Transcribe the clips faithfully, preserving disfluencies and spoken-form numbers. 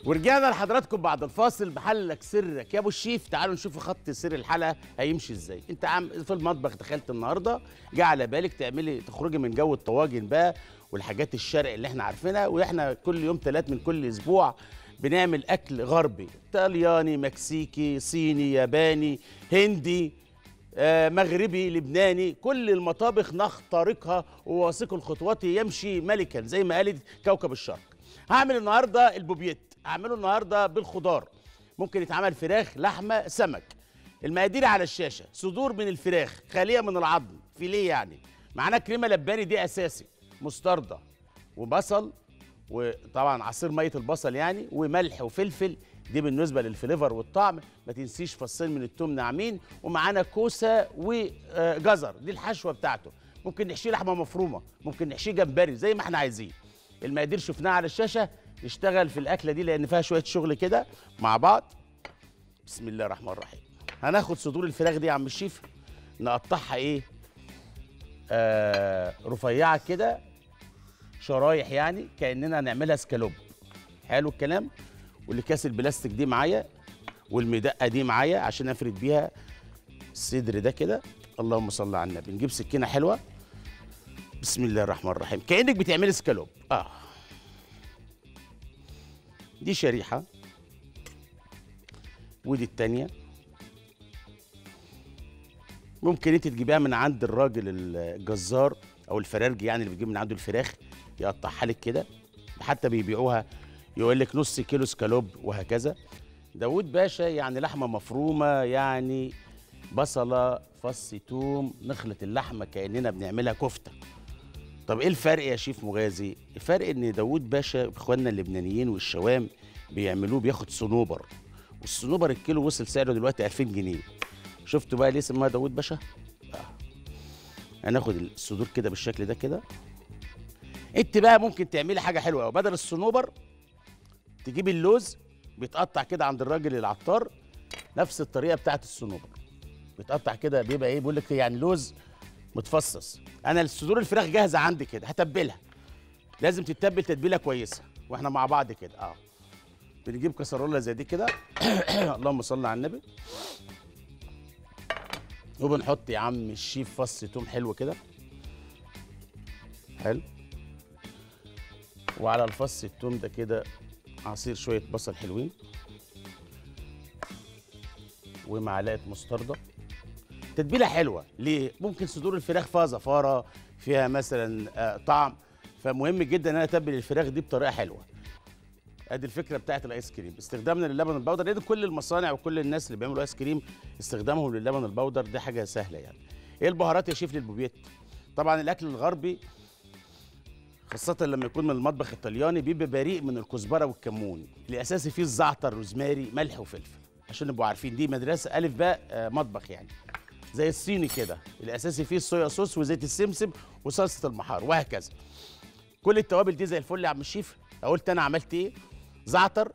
ورجعنا لحضراتكم بعد الفاصل بحلك سرك يا ابو الشيف. تعالوا نشوف خط سر الحلقه هيمشي ازاي. انت عم في المطبخ دخلت النهارده، جه على بالك تعملي تخرجي من جو الطواجن بقى والحاجات الشرق اللي احنا عارفينها، واحنا كل يوم ثلاث من كل اسبوع بنعمل اكل غربي، طلياني، مكسيكي، صيني، ياباني، هندي، آه، مغربي، لبناني، كل المطابخ نخترقها وواثق الخطوات يمشي ملكا زي ما قالت كوكب الشرق. هعمل النهارده البوبيت، هعمله النهارده بالخضار، ممكن يتعمل فراخ، لحمه، سمك. المقادير على الشاشه: صدور من الفراخ خاليه من العظم، فيليه يعني، معانا كريمه لباني دي اساسي، مستردة وبصل، وطبعا عصير ميه البصل يعني، وملح وفلفل، دي بالنسبه للفليفر والطعم. ما تنسيش فصين من التوم ناعمين، ومعانا كوسه وجزر، دي الحشوه بتاعته. ممكن نحشيه لحمه مفرومه، ممكن نحشيه جمبري، زي ما احنا عايزين. المقادير شفناها على الشاشه، نشتغل في الاكله دي لان فيها شويه شغل كده مع بعض. بسم الله الرحمن الرحيم. هناخد صدور الفراخ دي يا عم الشيف، نقطعها ايه، آه رفيعه كده، شرايح يعني، كاننا هنعملها سكالوب. حلو الكلام. والاكياس البلاستيك دي معايا، والمدقه دي معايا عشان افرد بيها الصدر ده كده. اللهم صل على النبي. نجيب سكينه حلوه. بسم الله الرحمن الرحيم. كانك بتعملي سكالوب. اه دي شريحه، ودي التانيه. ممكن انت تجيبيها من عند الراجل الجزار او الفرارجي يعني، اللي بيجيب من عنده الفراخ يقطعها لك كده، حتى بيبيعوها يقول لك نص كيلو سكالوب وهكذا. داوود باشا يعني لحمه مفرومه يعني، بصله، فص توم، نخلط اللحمه كاننا بنعملها كفته. طب ايه الفرق يا شيف مغازي؟ الفرق ان داوود باشا اخواننا اللبنانيين والشوام بيعملوه بياخد صنوبر، والصنوبر الكيلو وصل سعره دلوقتي ألفين جنيه. شفتوا بقى ليه سموها داوود باشا؟ اه. هناخد الصدور كده بالشكل ده كده. انت بقى ممكن تعملي حاجه حلوه قوي، بدل الصنوبر تجيبي اللوز، بيتقطع كده عند الراجل العطار نفس الطريقه بتاعت الصنوبر، بيتقطع كده، بيبقى ايه، بيقول لك يعني لوز متفصص. انا الصدور الفراخ جاهزه عندي كده، هتبلها، لازم تتبل تتبيله كويسه، واحنا مع بعض كده. اه بنجيب كسرولة زي دي كده اللهم صل على النبي، وبنحط يا عم الشيف فص توم حلو كده، حلو، وعلى الفص التوم ده كده عصير شويه بصل حلوين، ومعلقه مستردة. تتبيله حلوه ليه؟ ممكن صدور الفراخ فيها زفاره، فيها مثلا آه طعم، فمهم جدا ان انا اتبل الفراخ دي بطريقه حلوه. ادي الفكره بتاعت الايس كريم، استخدامنا للبن البودر، لان كل المصانع وكل الناس اللي بيعملوا ايس كريم استخدامهم للبن البودر، دي حاجه سهله يعني. ايه البهارات يا شيف للبوبيت؟ طبعا الاكل الغربي خاصة لما يكون من المطبخ الطلياني بيبقى بريء من الكزبرة والكمون، الأساسي فيه الزعتر، روزماري، ملح وفلفل، عشان نبقوا عارفين دي مدرسة ألف باء آه مطبخ يعني. زي الصيني كده الأساسي فيه الصويا صوص وزيت السمسم وصلصة المحار وهكذا. كل التوابل دي زي الفل يا عم الشيف. قلت أنا عملت إيه؟ زعتر،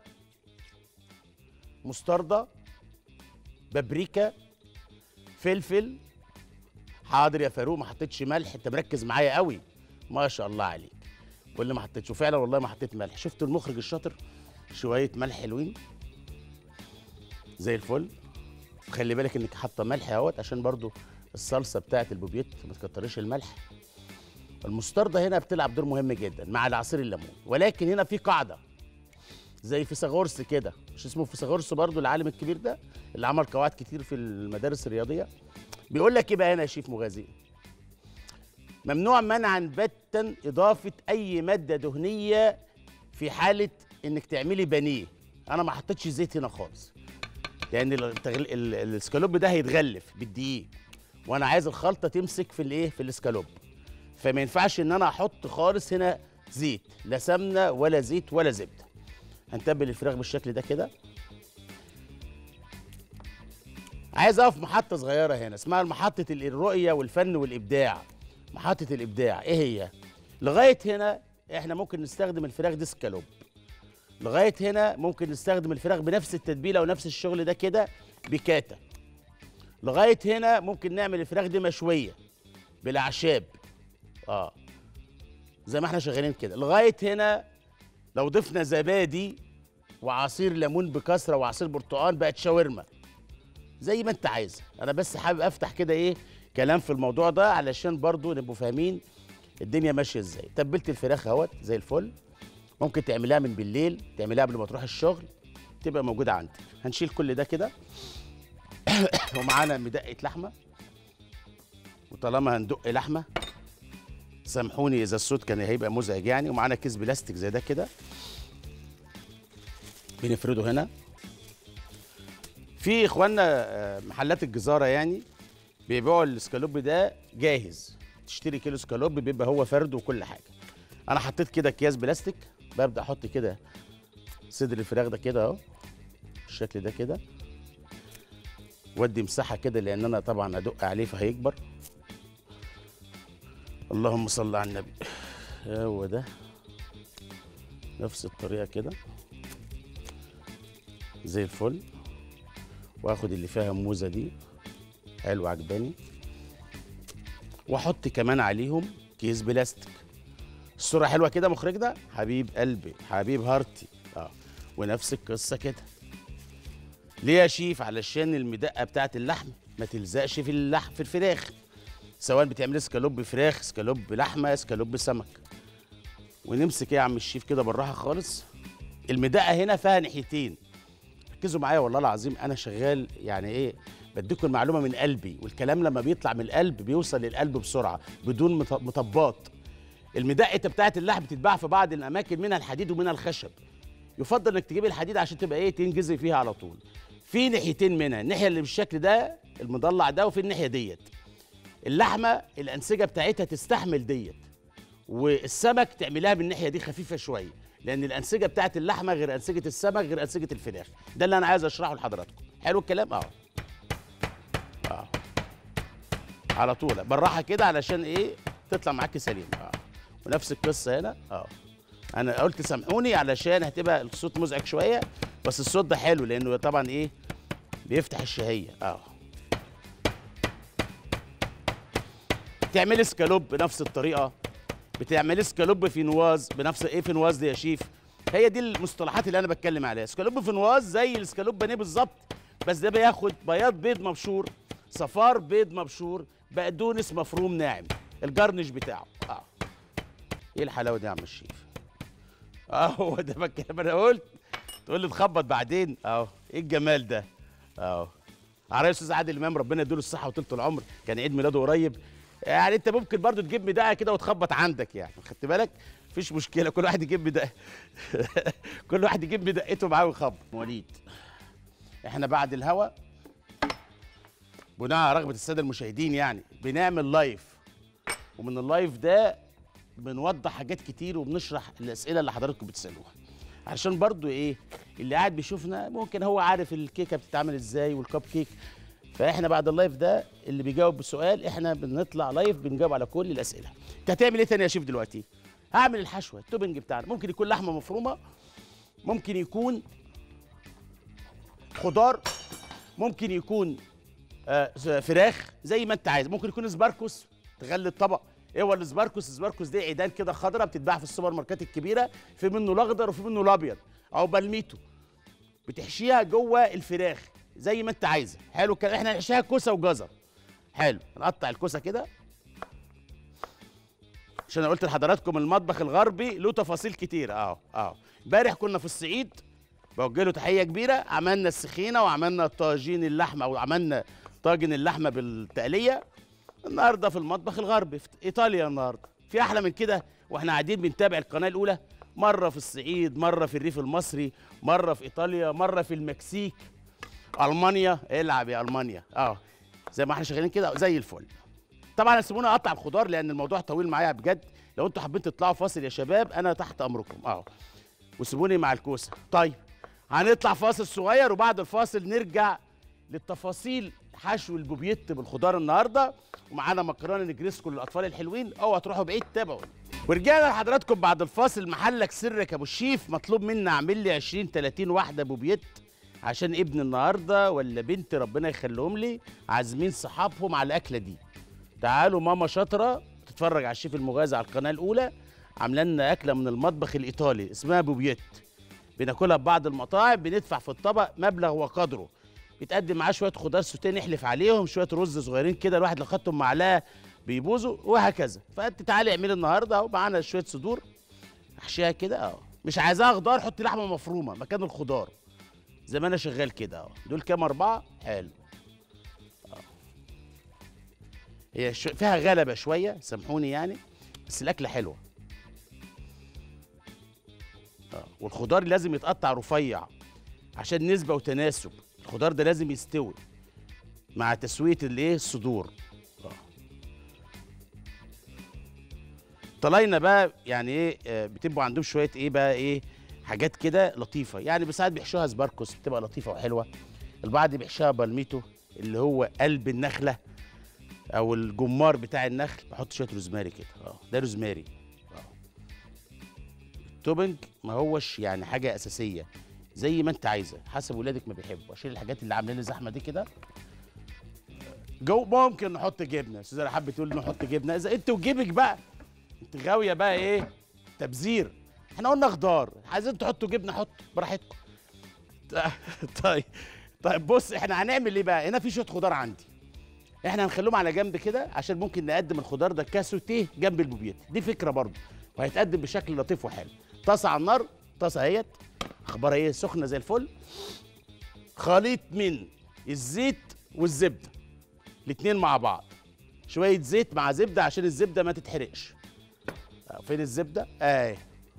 مستردة، بابريكا، فلفل. حاضر يا فاروق ما حطيتش ملح، أنت مركز معايا قوي ما شاء الله عليك. واللي ما حطيتش، وفعلا والله ما حطيت ملح. شفتوا المخرج الشاطر؟ شويه ملح حلوين زي الفل. خلي بالك انك حاطه ملح اهوت عشان برضو الصلصه بتاعت البوبيت ما تكتريش الملح. المستردة هنا بتلعب دور مهم جدا مع العصير الليمون، ولكن هنا في قاعده زي فيثاغورس كده، مش اسمه فيثاغورس برضو العالم الكبير ده اللي عمل قواعد كتير في المدارس الرياضيه؟ بيقول لك ايه بقى هنا يا شيف مغازي؟ ممنوع منعا باتا إضافة أي مادة دهنية في حالة إنك تعملي بانيه. أنا ما حطيتش زيت هنا خالص، لأن التغل... ال- الاسكالوب ده هيتغلف بالدقيق، وأنا عايز الخلطة تمسك في الإيه؟ في الاسكالوب، فما ينفعش إن أنا أحط خالص هنا زيت، لا سمنة ولا زيت ولا زبدة. هنتبل الفراخ بالشكل ده كده. عايز أقف محطة صغيرة هنا اسمها محطة الرؤية والفن والإبداع. محطة الإبداع إيه هي؟ لغاية هنا إحنا ممكن نستخدم الفراخ دي سكالوب، لغاية هنا ممكن نستخدم الفراخ بنفس التتبيلة ونفس الشغل ده كده بكاتا، لغاية هنا ممكن نعمل الفراخ دي مشوية بالأعشاب، آه زي ما إحنا شغالين كده. لغاية هنا لو ضفنا زبادي وعصير ليمون بكثره وعصير برتقال بقت شاورما. زي ما انت عايز. انا بس حابب افتح كده ايه كلام في الموضوع ده علشان برضو نبقوا فاهمين الدنيا ماشيه ازاي. تبلت الفراخ اهوت زي الفل. ممكن تعملها من بالليل، تعملها قبل ما تروح الشغل، تبقى موجوده عندك. هنشيل كل ده كده ومعانا مدقه لحمه. وطالما هندق لحمه سامحوني اذا الصوت كان هيبقى مزعج يعني. ومعانا كيس بلاستيك زي ده كده بنفرده هنا. في اخواننا محلات الجزاره يعني بيبيعوا الاسكالوب ده جاهز. تشتري كيلو اسكالوب بيبقى هو فرد وكل حاجه. انا حطيت كده اكياس بلاستيك. ببدا احط كده صدر الفراخ ده كده اهو بالشكل ده كده. وادي مساحه كده لان انا طبعا ادق عليه فهيكبر. اللهم صل على النبي. هو ده نفس الطريقه كده زي الفل. واخد اللي فيها موزه دي حلو عجباني. واحط كمان عليهم كيس بلاستيك. الصوره حلوه كده مخرج ده حبيب قلبي حبيب هارتي. اه ونفس القصه كده. ليه يا شيف؟ علشان المدقه بتاعت اللحم ما تلزقش في اللحم في الفراخ، سواء بتعمل اسكالوب فراخ، اسكالوب لحمه، اسكالوب سمك. ونمسك ايه يا عم الشيف كده بالراحه خالص. المدقه هنا فيها ناحيتين. ركزوا معايا والله العظيم انا شغال يعني ايه بديكم المعلومه من قلبي. والكلام لما بيطلع من القلب بيوصل للقلب بسرعه بدون مطبات. المدقه بتاعت اللحم بتتباع في بعض الاماكن منها الحديد ومنها الخشب. يفضل انك تجيب الحديد عشان تبقى ايه تنجزي فيها على طول. في ناحيتين منها، الناحيه اللي بالشكل ده المضلع ده وفي الناحيه ديت. اللحمه الانسجه بتاعتها تستحمل ديت. والسمك تعملها بالناحيه دي خفيفه شويه لان الانسجه بتاعت اللحمه غير انسجه السمك غير انسجه الفراخ. ده اللي انا عايز اشرحه لحضراتكم. حلو الكلام؟ اه اه على طول بالراحه كده علشان ايه تطلع معاكي سليم. اه ونفس القصه هنا. اه انا قلت سامحوني علشان هتبقى الصوت مزعج شويه بس الصوت ده حلو لانه طبعا ايه بيفتح الشهيه. اه تعملي اسكالوب بنفس الطريقه. بتعملي اسكالوب فينواز بنفس ايه فينواز دي يا شيف؟ هي دي المصطلحات اللي انا بتكلم عليها. اسكالوب فينواز زي الاسكالوب بانيه بالظبط بس ده بياخد بياض بيض مبشور، صفار بيض مبشور، بقدونس مفروم ناعم، الجرنش بتاعه. اه ايه الحلاوه دي يا عم الشيف؟ اه هو ده بتكلم. انا قلت تقول لي تخبط بعدين. اهو ايه الجمال ده؟ اهو على استاذ عادل امام ربنا يديله الصحه وطولة العمر كان عيد ميلاده قريب. يعني انت ممكن برضو تجيب مدقه كده وتخبط عندك يعني خدت بالك؟ مفيش مشكله كل واحد يجيب مدقه كل واحد يجيب مدقته معاه ويخبط. وليد احنا بعد الهوا بناء على رغبه الساده المشاهدين يعني بنعمل لايف. ومن اللايف ده بنوضح حاجات كتير وبنشرح الاسئله اللي حضراتكم بتسالوها علشان برضو ايه اللي قاعد بيشوفنا ممكن هو عارف الكيكه بتتعمل ازاي والكب كيك. فاحنا بعد اللايف ده اللي بيجاوب بسؤال احنا بنطلع لايف بنجاوب على كل الاسئله. انت هتعمل ايه تاني يا شيف دلوقتي؟ هعمل الحشوه التوبنج بتاعنا. ممكن يكون لحمه مفرومه، ممكن يكون خضار، ممكن يكون آه فراخ زي ما انت عايز، ممكن يكون سباركوس تغلي الطبق. ايه هو السباركوس؟ السباركوس دي عيدان كده خضراء بتتباع في السوبر ماركات الكبيره. في منه الاخضر وفي منه الابيض او بالميتو. بتحشيها جوه الفراخ زي ما انت عايزه. حلو الكلام. احنا هنحشيها كوسه وجزر. حلو. نقطع الكوسه كده عشان انا قلت لحضراتكم المطبخ الغربي له تفاصيل كتير. اهو اهو امبارح كنا في الصعيد بوجه له تحيه كبيره. عملنا السخينه وعملنا طاجين اللحمه او عملنا طاجن اللحمه بالتقليه. النهارده في المطبخ الغربي في ايطاليا. النهارده في احلى من كده واحنا قاعدين بنتابع القناه الاولى. مره في الصعيد، مره في الريف المصري، مره في ايطاليا، مره في المكسيك، المانيا. العب يا المانيا. اه زي ما احنا شغالين كده زي الفل. طبعا سيبوني اقطع الخضار لان الموضوع طويل معايا بجد. لو انتوا حابين تطلعوا فاصل يا شباب انا تحت امركم. اه وسيبوني مع الكوسه. طيب هنطلع فاصل صغير وبعد الفاصل نرجع للتفاصيل حشو البوبيت بالخضار النهارده. ومعانا مكرونه نجريسكو للاطفال الحلوين. اوعوا تروحوا بعيد تابعوني. ورجعنا لحضراتكم بعد الفاصل. محلك سرك يا ابو الشيف. مطلوب مني اعمل لي عشرين تلاتين واحده بوبيت عشان ابن النهارده ولا بنت ربنا يخليهم لي عازمين صحابهم على الاكله دي. تعالوا ماما شاطره تتفرج على الشيف المغازي على القناه الاولى عامله لنا اكله من المطبخ الايطالي اسمها بوبيت. بناكلها في بعض المطاعم، بندفع في الطبق مبلغ وقدره، بيتقدم معاه شويه خضار سوتيه نحلف عليهم، شويه رز صغيرين كده الواحد لو خدتهم معلقه بيبوظوا وهكذا. فانت تعالي اعملي النهارده اهو معانا شويه صدور، احشيها كده اهو. مش عايزاها خضار، حطي لحمه مفرومه مكان الخضار زي ما انا شغال كده اهو. دول كام؟ اربعه. حلو. هي شو فيها غلبه شويه، سامحوني يعني، بس الاكله حلوه. اه والخضار لازم يتقطع رفيع عشان نسبه وتناسب، الخضار ده لازم يستوي مع تسويه الايه الصدور. اه طلاينه بقى يعني ايه، آه بتبقوا عندهم شويه ايه بقى ايه حاجات كده لطيفه يعني، بس ساعات بيحشوها سباركوس بتبقى لطيفه وحلوه. البعض بيحشوها بالميتو اللي هو قلب النخله او الجمار بتاع النخل، بحط شويه روزماري كده اه، ده روزماري. اه التوبنج ما هوش يعني حاجه اساسيه، زي ما انت عايزه حسب ولادك ما بيحبوا. اشيل الحاجات اللي عامله لي زحمه دي كده. جو ممكن نحط جبنه، استاذه حابه تقول نحط جبنه، اذا انت وجيبك بقى، انت غاويه بقى ايه تبذير. احنا قلنا خضار، عايزين تحطوا جبنه حطوا براحتكم. طيب طيب بص، احنا هنعمل ايه بقى؟ هنا في شويه خضار عندي، احنا هنخليهم على جنب كده عشان ممكن نقدم الخضار ده كاسوتيه جنب البوبيت، دي فكره برضه وهيتقدم بشكل لطيف وحلو. طاسه على النار، طاسه اهيت، اخبارها ايه؟ سخنه زي الفل. خليط من الزيت والزبده الاتنين مع بعض، شويه زيت مع زبده عشان الزبده ما تتحرقش. فين الزبده؟ اهي.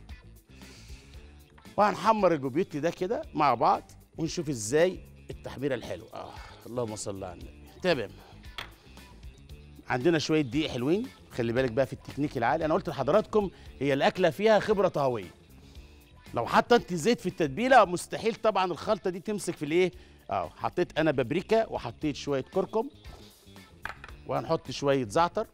وهنحمر البوبيت ده كده مع بعض ونشوف ازاي التحميره الحلوه. اه اللهم صل على النبي. تمام. عندنا شويه دقيق حلوين، خلي بالك بقى في التكنيك العالي، انا قلت لحضراتكم هي الاكله فيها خبره طهويه. لو حاطه انت زيت في التتبيله مستحيل طبعا الخلطه دي تمسك في الايه. اه حطيت انا بابريكا وحطيت شويه كركم، وهنحط شويه زعتر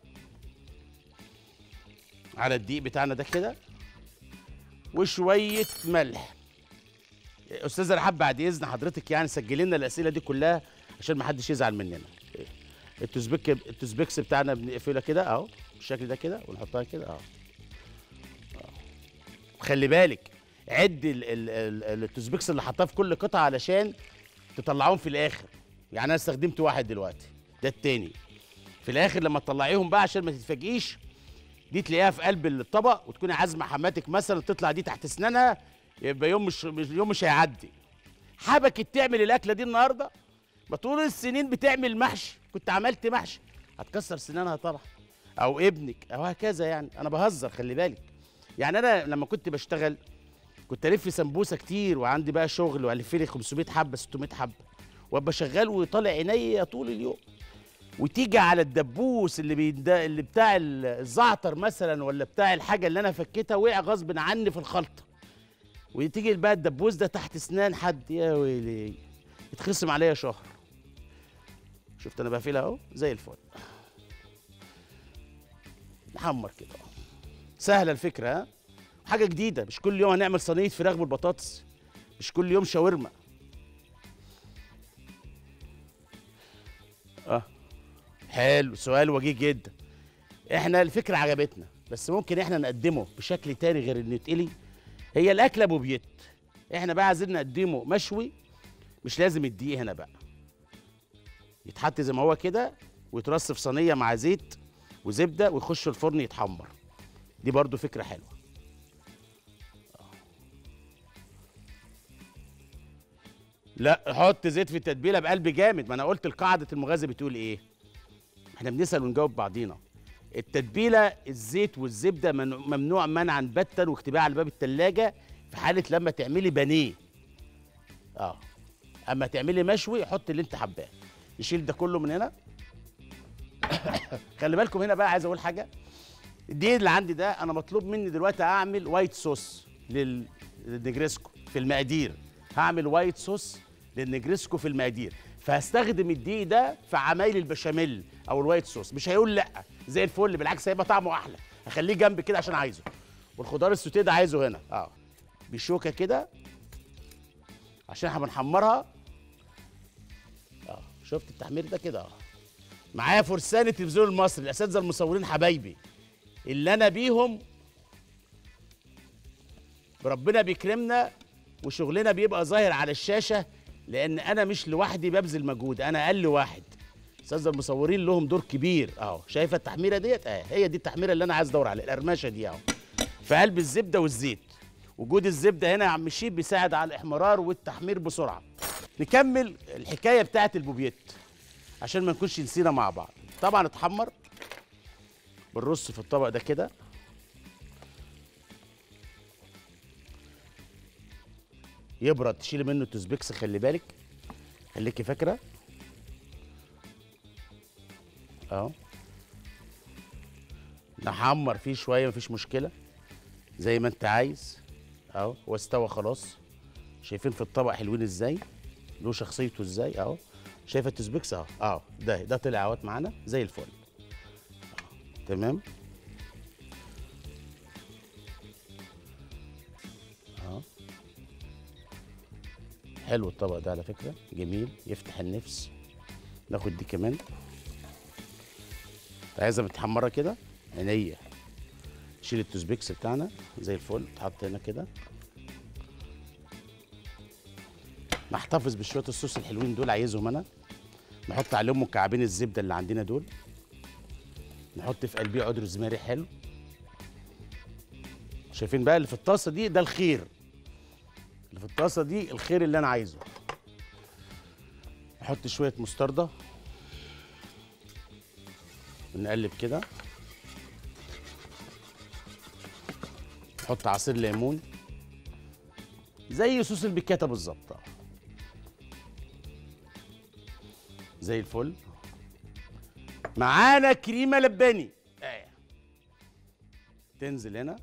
على الدقيق بتاعنا ده كده، وشويه ملح. استاذه رحاب بعد اذن حضرتك يعني سجل لنا الاسئله دي كلها عشان ما حدش يزعل مننا. التوزبيك التوزبيكس بتاعنا بنقفلها كده اهو بالشكل ده كده ونحطها كده اهو. خلي بالك عد التوزبيكس اللي حطاه في كل قطعه علشان تطلعوهم في الاخر. يعني انا استخدمت واحد دلوقتي، ده التاني. في الاخر لما تطلعيهم بقى عشان ما تتفاجئيش، دي تلاقيها في قلب الطبق وتكوني عازمه حماتك مثلا تطلع دي تحت اسنانها، يبقى يوم مش يوم مش هيعدي. حبكت تعمل الاكله دي النهارده، ما طول السنين بتعمل محشي، كنت عملت محشي، هتكسر سنانها طبعا، او ابنك او هكذا. يعني انا بهزر خلي بالك. يعني انا لما كنت بشتغل كنت الف سمبوسه كتير، وعندي بقى شغل والف لي خمسمية حبه ستمية حبه، وابقى شغال وطالع عينيا طول اليوم، وتيجي على الدبوس اللي بيد... اللي بتاع الزعتر مثلا ولا بتاع الحاجه اللي انا فكيتها وقع غصب عني في الخلطه، وتيجي بقى الدبوس ده تحت اسنان حد، يا ويلي يتخصم عليا شهر. شفت انا بقفلها اهو زي الفل. نحمر كده اهو، سهله الفكره. ها حاجه جديده، مش كل يوم هنعمل صينيه فراخ بالبطاطس، مش كل يوم شاورما. اه حلو، سؤال وجيه جدا. احنا الفكره عجبتنا، بس ممكن احنا نقدمه بشكل تاني غير انه يتقلي. هي الاكله بوبيت، احنا بقى عايزين نقدمه مشوي، مش لازم الدقيق هنا بقى، يتحط زي ما هو كده ويترص في صينيه مع زيت وزبده ويخش الفرن يتحمر. دي برضو فكره حلوه. لا حط زيت في التتبيله بقلب جامد، ما انا قلت القاعده المغازه بتقول ايه، احنا بنسال ونجاوب بعضينا. التتبيله الزيت والزبده ممنوع منعا باتا، واكتباها على باب التلاجة في حاله لما تعملي بانيه. اه اما تعملي مشوي حط اللي انت حباه. نشيل ده كله من هنا. خلي بالكم هنا بقى، عايز اقول حاجه. الدقيق اللي عندي ده انا مطلوب مني دلوقتي اعمل وايت صوص لل- للنجريسكو في المقادير، هعمل وايت صوص للنجريسكو في المقادير، فهستخدم الدقيق ده في عمايل البشاميل او الوايت صوص. مش هيقول لا، زي الفل، بالعكس هيبقى طعمه احلى. هخليه جنب كده عشان عايزه، والخضار السوتيه ده عايزه هنا اه بشوكه كده عشان احنا بنحمرها. اه شفت التحمير ده كده اه. معايا فرسان التلفزيون المصري، الاساتذه المصورين حبايبي اللي انا بيهم ربنا بيكرمنا وشغلنا بيبقى ظاهر على الشاشه، لان انا مش لوحدي ببذل مجهود، انا اقل واحد. استاذ المصورين لهم دور كبير اهو. شايفه التحميره ديت؟ اه، هي دي التحميره اللي انا عايز ادور عليها، القرمشه دي اهو في قلب الزبده والزيت. وجود الزبده هنا يا عم الشيف بيساعد على الاحمرار والتحمير بسرعه. نكمل الحكايه بتاعه البوبيت عشان ما نكونش نسينا مع بعض. طبعا اتحمر بالرص في الطبق ده كده. يبرد تشيلي منه التوزبيكس، خلي بالك، خليكي فاكره اهو. نحمر فيه شويه مفيش مشكله زي ما انت عايز اهو. هو استوى خلاص. شايفين في الطبق حلوين ازاي، له شخصيته ازاي اهو. شايفه التوزبيكس اهو اهو. ده ده طلع اهوت معانا زي الفل. تمام اهو. حلو الطبق ده على فكره، جميل يفتح النفس. ناخد دي كمان، عايزها متحمره كده عينيا. نشيل التوزبيكس بتاعنا زي الفل، تحط هنا كده. نحتفظ بشويه الصوص الحلوين دول، عايزهم انا. نحط عليهم مكعبين الزبده اللي عندنا دول. نحط في قلبيه عود روزماري حلو. شايفين بقى اللي في الطاسه دي؟ ده الخير اللي في الطاسه دي، الخير اللي انا عايزه. نحط شويه مستردة ونقلب كده. نحط عصير ليمون زي صوص البيكاتا بالظبط زي الفل. معانا كريمه لباني آه. تنزل هنا.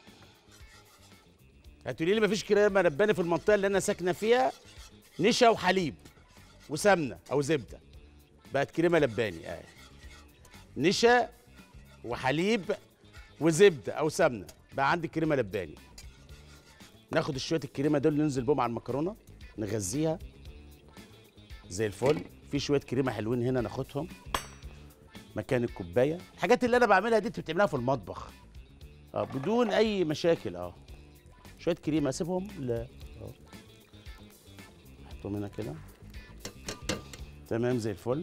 هتقولي لي مفيش كريمه لباني في المنطقه اللي انا ساكنه فيها؟ نشا وحليب وسمنه او زبده بقت كريمه لباني آه. نشا وحليب وزبده او سمنه بقى عندي كريمه لباني. ناخد شويه الكريمه دول ننزل بهم على المكرونه، نغذيها زي الفل. في شويه كريمه حلوين هنا ناخدهم مكان الكوبايه. الحاجات اللي انا بعملها دي انت بتعملها في المطبخ اه بدون اي مشاكل اه. شويه كريمه اسيبهم لا اه، نحطهم هنا كده تمام زي الفل.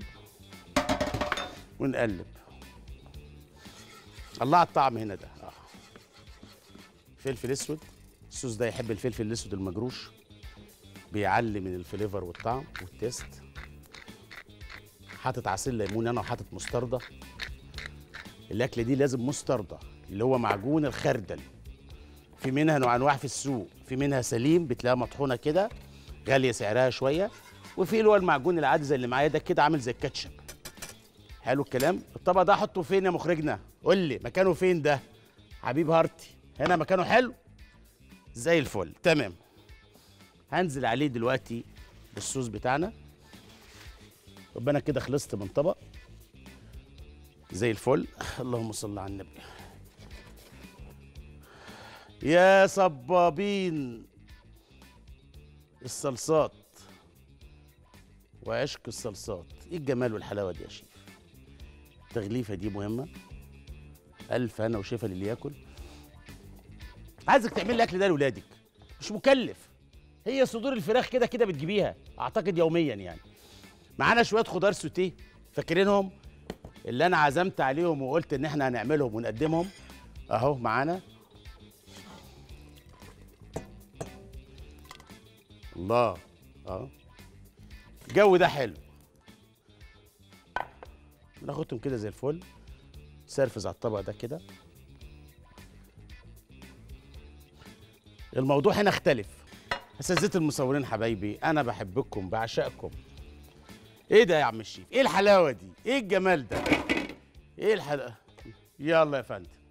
ونقلب. الله على الطعم هنا ده اه. فلفل اسود، الصوص ده يحب الفلفل الاسود المجروش، بيعلي من الفليفر والطعم والتيست. حاطط عصير ليمون انا وحاطط مستردة. الاكله دي لازم مستردة، اللي هو معجون الخردل. في منها نوع انواع في السوق، في منها سليم بتلاقيها مطحونه كده غاليه سعرها شويه، وفي اللي هو المعجون العادي زي اللي معايا ده كده عامل زي الكاتشب. حلو الكلام. الطبق ده احطه فين يا مخرجنا؟ قول لي مكانه فين ده حبيب هارتي؟ هنا مكانه حلو زي الفل تمام. هنزل عليه دلوقتي بالصوص بتاعنا. يبقى انا كده خلصت من طبق زي الفل. اللهم صل على النبي. يا صبابين الصلصات وعشق الصلصات، ايه الجمال والحلاوه دي يا شيف. التغليفه دي مهمه. الف هنا وشفا للي ياكل. عايزك تعمل الاكل ده لاولادك، مش مكلف. هي صدور الفراخ كده كده بتجيبيها اعتقد يوميا يعني. معانا شويه خضار سوتيه فاكرينهم اللي انا عزمت عليهم وقلت ان احنا هنعملهم ونقدمهم اهو معانا. الله اه الجو ده حلو. ناخدهم كده زي الفل. سرفز على الطبق ده كده. الموضوع هنا اختلف. اساتذه المصورين حبايبي، انا بحبكم بعشقكم. ايه ده يا عم الشيف؟ ايه الحلاوه دي؟ ايه الجمال ده؟ ايه الحلاوه؟ يلا يا فندم.